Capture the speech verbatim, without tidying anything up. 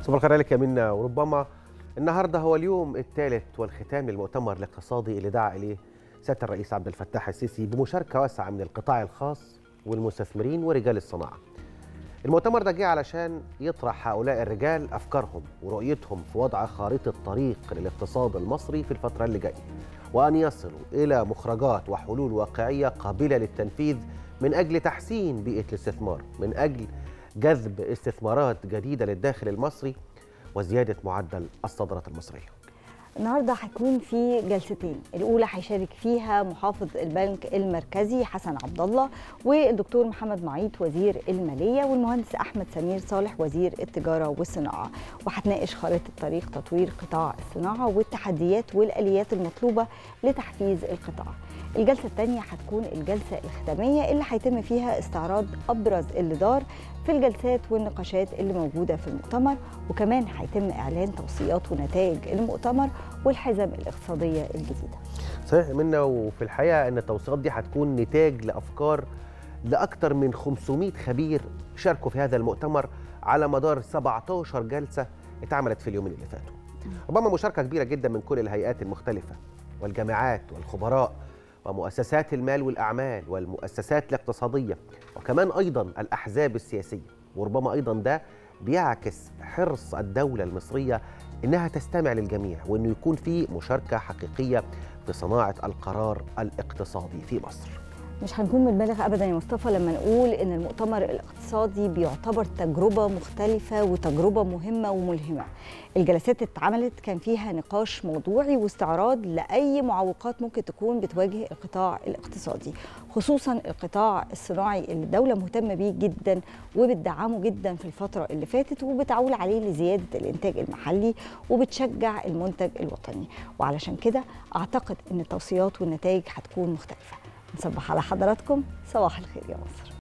صباح الخير عليك يا منا. وربما النهارده هو اليوم الثالث والختام للمؤتمر الاقتصادي اللي دعا اليه سياده الرئيس عبد الفتاح السيسي بمشاركه واسعه من القطاع الخاص والمستثمرين ورجال الصناعه. المؤتمر ده جه علشان يطرح هؤلاء الرجال افكارهم ورؤيتهم في وضع خارطه طريق للاقتصاد المصري في الفتره اللي جايه، وان يصلوا الى مخرجات وحلول واقعيه قابله للتنفيذ من اجل تحسين بيئه الاستثمار، من اجل جذب استثمارات جديدة للداخل المصري وزيادة معدل الصادرات المصرية. النهارده هيكون في جلستين، الاولى هيشارك فيها محافظ البنك المركزي حسن عبد الله والدكتور محمد معيط وزير الماليه والمهندس احمد سمير صالح وزير التجاره والصناعه، وهتناقش خارطه طريق تطوير قطاع الصناعه والتحديات والاليات المطلوبه لتحفيز القطاع. الجلسه الثانيه هتكون الجلسه الختاميه اللي هيتم فيها استعراض ابرز اللي دار في الجلسات والنقاشات اللي موجوده في المؤتمر، وكمان هيتم اعلان توصيات ونتائج المؤتمر والحزم الاقتصاديه الجديده. صحيح منا، وفي الحقيقه ان التوصيات دي هتكون نتاج لافكار لاكثر من خمسمائة خبير شاركوا في هذا المؤتمر على مدار سبعة عشر جلسه اتعملت في اليومين اللي فاتوا. ربما مشاركه كبيره جدا من كل الهيئات المختلفه والجامعات والخبراء ومؤسسات المال والأعمال والمؤسسات الاقتصادية، وكمان أيضا الأحزاب السياسية. وربما أيضا ده بيعكس حرص الدولة المصرية إنها تستمع للجميع، وإنه يكون في مشاركة حقيقية في صناعة القرار الاقتصادي في مصر. مش هنكون بنبالغ ابدا يا مصطفى لما نقول ان المؤتمر الاقتصادي بيعتبر تجربه مختلفه وتجربه مهمه وملهمه. الجلسات اللي اتعملت كان فيها نقاش موضوعي واستعراض لاي معوقات ممكن تكون بتواجه القطاع الاقتصادي، خصوصا القطاع الصناعي اللي الدوله مهتمه بيه جدا وبتدعمه جدا في الفتره اللي فاتت، وبتعول عليه لزياده الانتاج المحلي وبتشجع المنتج الوطني. وعلشان كده اعتقد ان التوصيات والنتائج هتكون مختلفه. نصبح على حضراتكم، صباح الخير يا مصر.